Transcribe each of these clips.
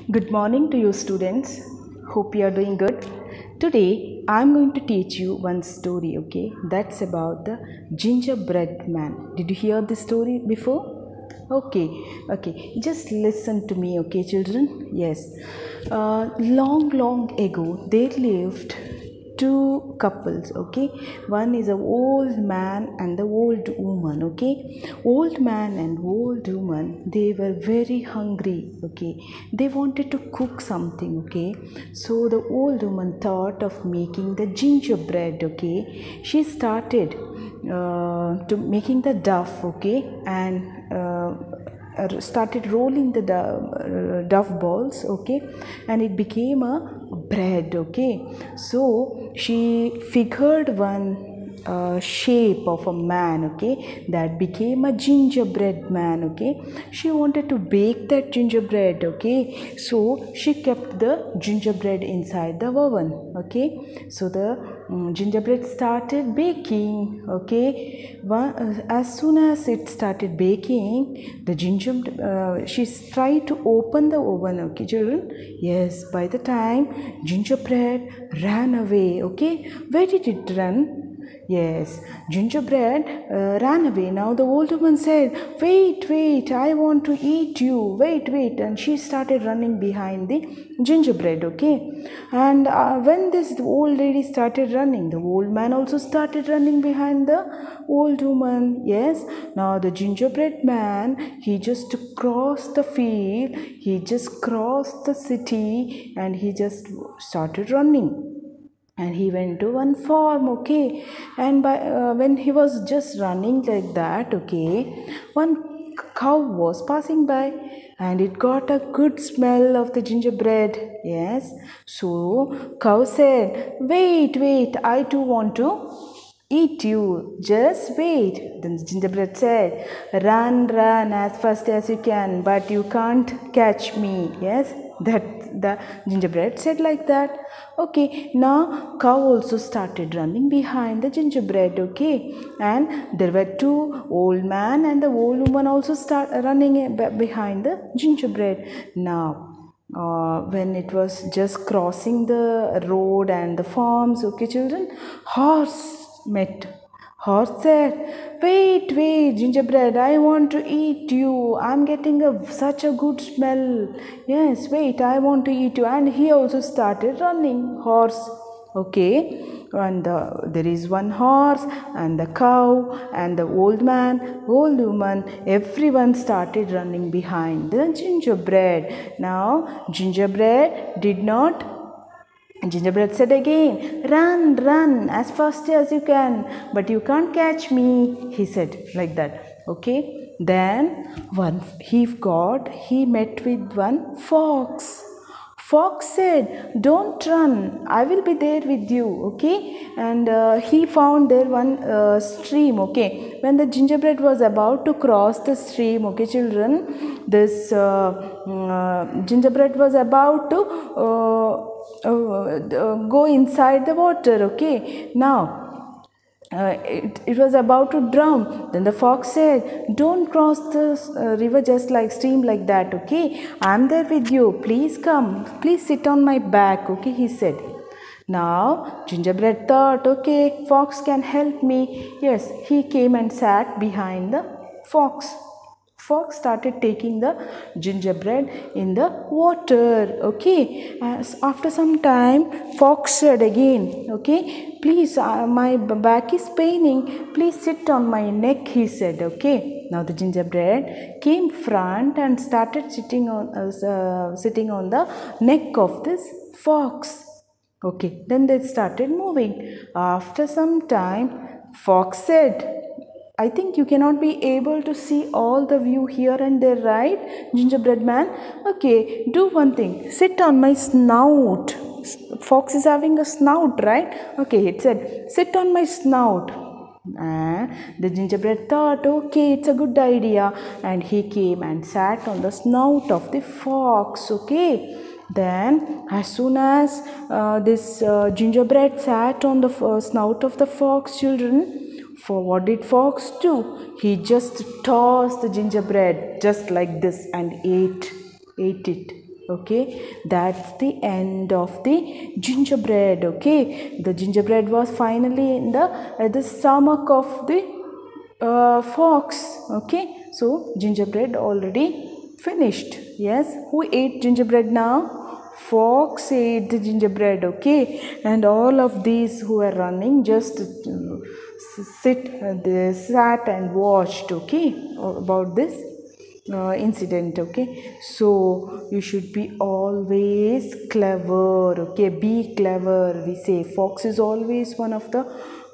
Good morning to you students. Hope you are doing good. Today I am going to teach you one story, okay? That's about the gingerbread man. Did you hear this story before? Okay. Just listen to me, okay, children? Yes. Long ago, there lived two couples, okay. One is an old man and the old woman, okay. Old man and old woman, they were very hungry, okay. They wanted to cook something, okay. So the old woman thought of making the gingerbread, okay. She started to making the dough, okay, and started rolling the dough balls, okay, and it became a bread, okay. So she figured one shape of a man, okay, that became a gingerbread man, okay. She wanted to bake that gingerbread, okay, so she kept the gingerbread inside the oven, okay. So the gingerbread started baking, okay. As soon as it started baking, the she tried to open the oven, okay, children. Yes, by the time gingerbread ran away, okay. Where did it run? Yes, gingerbread ran away. Now the old woman said, wait, I want to eat you. Wait. And she started running behind the gingerbread, okay. And when this old lady started running, the old man also started running behind the old woman. Yes, now the gingerbread man, he just crossed the field, he just crossed the city, and he just started running. And he went to one farm, okay. And when he was just running like that, okay, one cow was passing by, and it got a good smell of the gingerbread. Yes, so cow said, wait, I too want to eat you, just wait. Then the gingerbread said, run as fast as you can, but you can't catch me. Yes, that the gingerbread said like that. Okay, now cow also started running behind the gingerbread, okay. And there were two, old man and the old woman also start running behind the gingerbread. Now when it was just crossing the road and the farms, okay, children, horse met. Horse said, wait, gingerbread, I want to eat you. I'm getting such a good smell. Yes, wait, I want to eat you. And he also started running. Horse, okay. And there is one horse and the cow and the old man, old woman, everyone started running behind the gingerbread. Now, Gingerbread said again, run as fast as you can, but you can't catch me, he said like that, okay. Then he met with one fox. Fox said, don't run, I will be there with you, okay. And he found there one stream, okay. When the gingerbread was about to cross the stream, okay, children, this gingerbread was about to go inside the water, okay. Now it was about to drown. Then the fox said, don't cross the river just like stream like that, okay. I'm there with you, please come, please sit on my back, okay, he said. Now gingerbread thought, okay, fox can help me. Yes, he came and sat behind the fox. Fox started taking the gingerbread in the water, okay. After some time, fox said again, okay, please, my back is paining, please sit on my neck, he said, okay. Now the gingerbread came front and started sitting on the neck of this fox, okay. Then they started moving. After some time, fox said, I think you cannot be able to see all the view here and there, right, gingerbread man? Okay, do one thing. Sit on my snout. Fox is having a snout, right? Okay, it said, sit on my snout. And the gingerbread thought, okay, it's a good idea. And he came and sat on the snout of the fox, okay. Then, as soon as this gingerbread sat on the snout of the fox, children, for what did fox do? He just tossed the gingerbread just like this and ate it. Okay, that's the end of the gingerbread. Okay, the gingerbread was finally in the stomach of the fox. Okay, so gingerbread already finished. Yes, who ate gingerbread now? Fox ate the gingerbread. Okay, and all of these who were running just they sat and watched. Okay, about this incident. Okay, so you should be always clever. Okay, be clever. We say fox is always one of the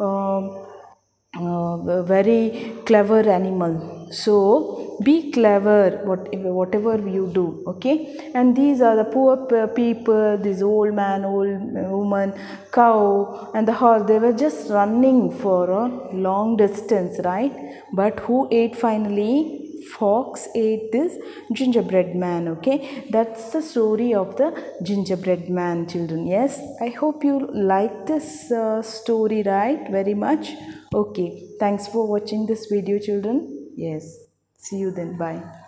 very clever animal. So be clever whatever you do. Okay, and these are the poor people, this old man, old woman, cow and the horse. They were just running for a long distance, right? But who ate finally? Fox ate this gingerbread man. Okay, that's the story of the gingerbread man, children. Yes, I hope you like this story, right? Very much. Okay, thanks for watching this video, children. Yes, see you then. Bye.